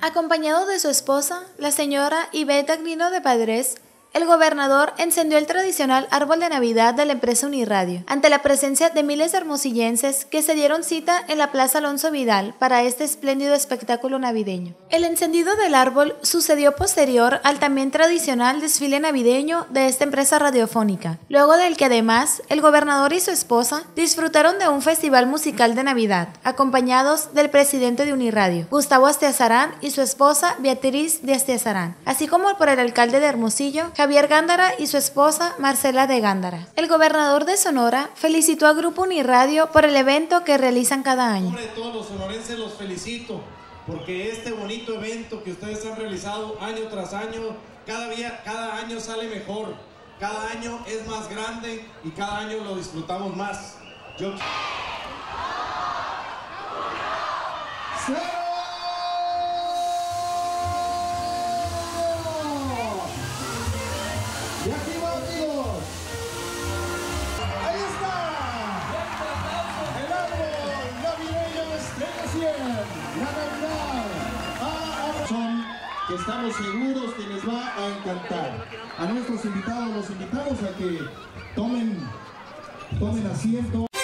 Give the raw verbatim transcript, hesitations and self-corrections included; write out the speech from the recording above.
Acompañado de su esposa, la señora Ivette Agnino de Padres, el gobernador encendió el tradicional árbol de Navidad de la empresa Uniradio, ante la presencia de miles de hermosillenses que se dieron cita en la Plaza Alonso Vidal para este espléndido espectáculo navideño. El encendido del árbol sucedió posterior al también tradicional desfile navideño de esta empresa radiofónica, luego del que además el gobernador y su esposa disfrutaron de un festival musical de Navidad, acompañados del presidente de Uniradio, Gustavo Astiazarán, y su esposa Beatriz de Astiazarán, así como por el alcalde de Hermosillo, Javier Gándara, y su esposa Marcela de Gándara. El gobernador de Sonora felicitó a Grupo Uniradio por el evento que realizan cada año. En nombre de todos los sonorenses los felicito porque este bonito evento que ustedes han realizado año tras año, cada día, cada año sale mejor, cada año es más grande y cada año lo disfrutamos más. Yo... Y aquí va, amigos. Ahí está. El árbol navideño Estrella cien. La Navidad. Ah, son que estamos seguros que les va a encantar. A nuestros invitados los invitamos a que tomen, tomen asiento.